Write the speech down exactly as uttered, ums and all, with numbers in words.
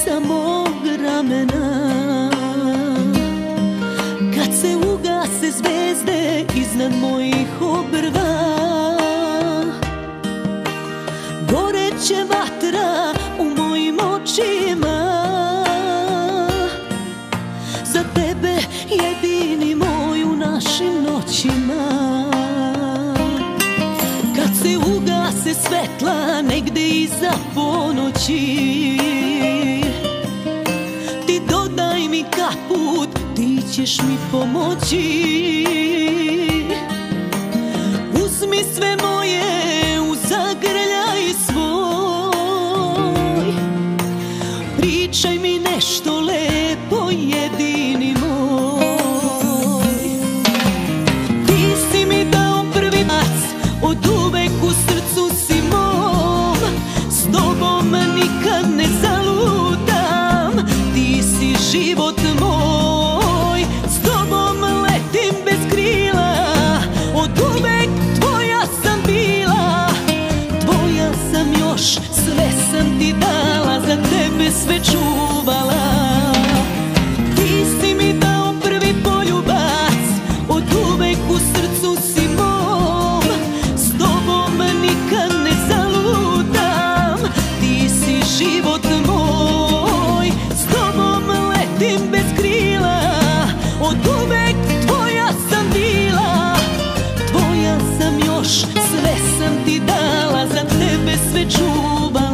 sa mog ramena. Kad se ugase zvezde iznad mojih obrva, goreće vatra u mojim očima. Za tebe jedini moj u našim noćima. Kad se ugase svetla negde iza ponoći, ti dodaj mi kaput, ti ćeš mi pomoći. Uzmi sve moje u zagrljaj svoj, pričaj mi nešto lepo, jedini moj. Ti si mi dao prvi mac, od uvek u srcu si mom. S tobom nikad ne zalutam, ti si život moj. S tobom letim bez krila, od uvek tvoja sam bila. Tvoja sam još, sve sam ti dala, za tebe sve čuvala. Ti si mi dao prvi poljubac, od uvek u srcu si mom. S tobom nikad ne zalutam, ti si život moj. S tobom letim bez krila, od uvek tvoja sam bila. Tvoja sam još, sve sam ti dala, za tebe sve čuvala.